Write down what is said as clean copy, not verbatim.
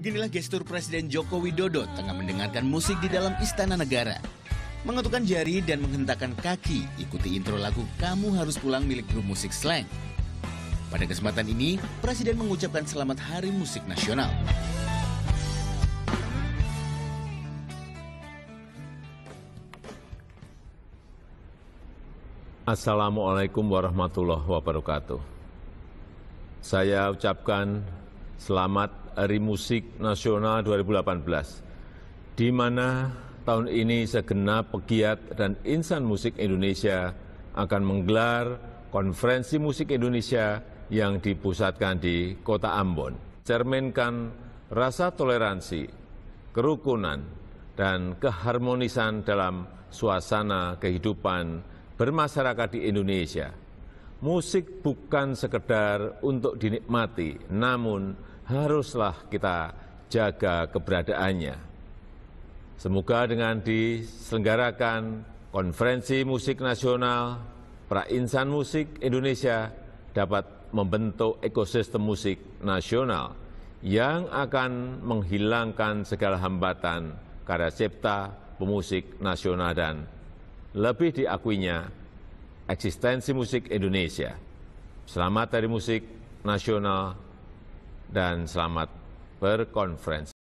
Beginilah gestur Presiden Joko Widodo tengah mendengarkan musik di dalam Istana Negara. Mengetukkan jari dan menghentakkan kaki, ikuti intro lagu Kamu Harus Pulang milik grup musik Slank. Pada kesempatan ini, Presiden mengucapkan selamat Hari Musik Nasional. Assalamualaikum warahmatullahi wabarakatuh. Saya ucapkan selamat Hari Musik Nasional 2018, di mana tahun ini segenap pegiat dan insan musik Indonesia akan menggelar konferensi musik Indonesia yang dipusatkan di Kota Ambon. Cerminkan rasa toleransi, kerukunan, dan keharmonisan dalam suasana kehidupan bermasyarakat di Indonesia. Musik bukan sekedar untuk dinikmati, namun haruslah kita jaga keberadaannya. Semoga dengan diselenggarakan Konferensi Musik Nasional, para insan musik Indonesia dapat membentuk ekosistem musik nasional yang akan menghilangkan segala hambatan karya cipta pemusik nasional dan lebih diakuinya eksistensi musik Indonesia. Selamat Hari Musik Nasional dan selamat berkonferensi.